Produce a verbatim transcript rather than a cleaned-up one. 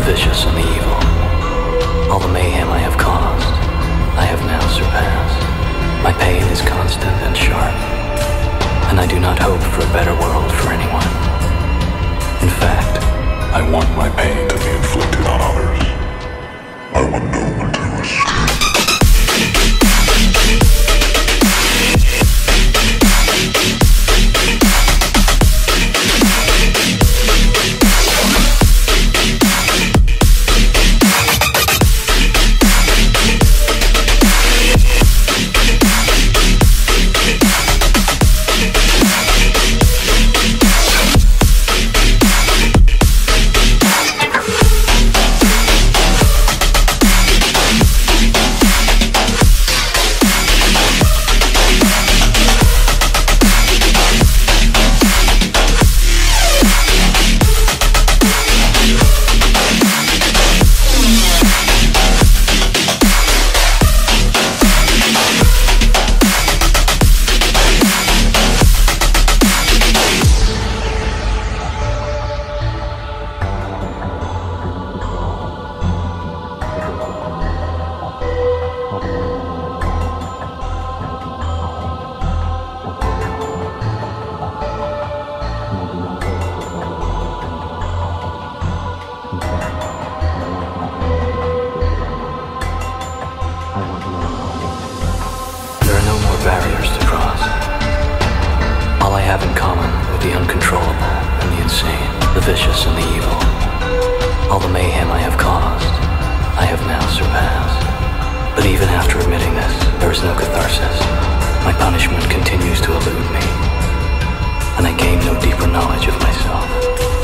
vicious and the evil. All the mayhem I have caused, I have now surpassed. My pain is constant and sharp, and I do not hope for a better world for anyone. In fact, I want my pain to be inflicted on others. I want no one to escape. Barriers to cross. All I have in common with the uncontrollable and the insane, the vicious and the evil. All the mayhem I have caused, I have now surpassed. But even after admitting this, there is no catharsis. My punishment continues to elude me, and I gain no deeper knowledge of myself.